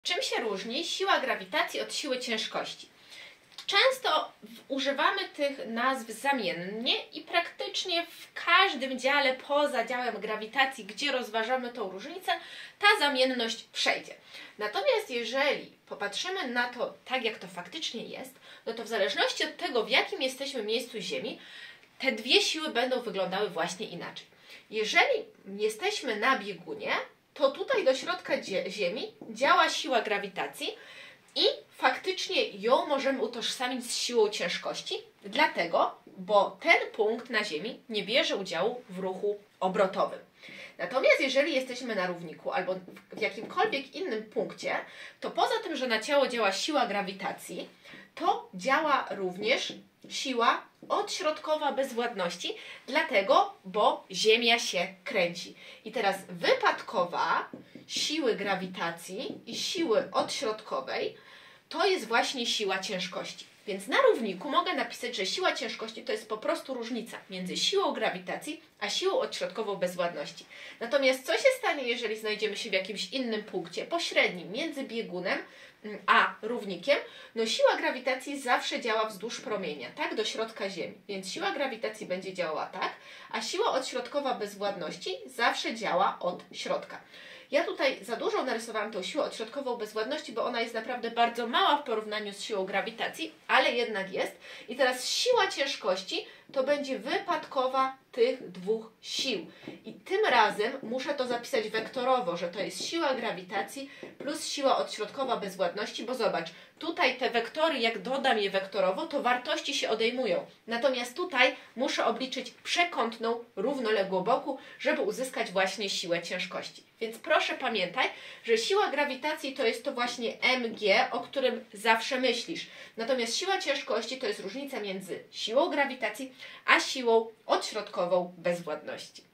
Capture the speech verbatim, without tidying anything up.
Czym się różni siła grawitacji od siły ciężkości? Często używamy tych nazw zamiennie i praktycznie w każdym dziale poza działem grawitacji, gdzie rozważamy tą różnicę, ta zamienność przejdzie. Natomiast jeżeli popatrzymy na to tak, jak to faktycznie jest, no to w zależności od tego, w jakim jesteśmy miejscu Ziemi, te dwie siły będą wyglądały właśnie inaczej. Jeżeli jesteśmy na biegunie, to tutaj do środka Ziemi działa siła grawitacji i faktycznie ją możemy utożsamić z siłą ciężkości, dlatego, bo ten punkt na Ziemi nie bierze udziału w ruchu obrotowym. Natomiast jeżeli jesteśmy na równiku albo w jakimkolwiek innym punkcie, to poza tym, że na ciało działa siła grawitacji, to działa również siła odśrodkowa bezwładności, dlatego, bo Ziemia się kręci. I teraz wypadkowa siły grawitacji i siły odśrodkowej to jest właśnie siła ciężkości. Więc na równiku mogę napisać, że siła ciężkości to jest po prostu różnica między siłą grawitacji a siłą odśrodkową bezwładności. Natomiast co się stanie, jeżeli znajdziemy się w jakimś innym punkcie, pośrednim, między biegunem a równikiem? No siła grawitacji zawsze działa wzdłuż promienia, tak, do środka Ziemi. Więc siła grawitacji będzie działała tak, a siła odśrodkowa bezwładności zawsze działa od środka. Ja tutaj za dużo narysowałam tą siłę odśrodkową bezwładności, bo ona jest naprawdę bardzo mała w porównaniu z siłą grawitacji, ale jednak jest. I teraz siła ciężkości to będzie wypadkowa tych dwóch sił. I tym razem muszę to zapisać wektorowo, że to jest siła grawitacji plus siła odśrodkowa bezwładności, bo zobacz, tutaj te wektory, jak dodam je wektorowo, to wartości się odejmują. Natomiast tutaj muszę obliczyć przekątną, równoległą boku, żeby uzyskać właśnie siłę ciężkości. Więc proszę pamiętaj, że siła grawitacji to jest to właśnie mg, o którym zawsze myślisz. Natomiast siła ciężkości to jest różnica między siłą grawitacji a siłą odśrodkową bezwładności.